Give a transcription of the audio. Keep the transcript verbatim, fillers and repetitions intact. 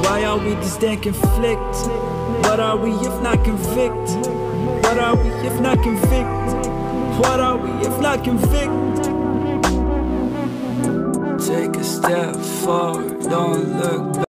Why are we this damn conflict? What are we if not convict? What are we if not convict? What are we if not convict? Take a step forward, don't look back.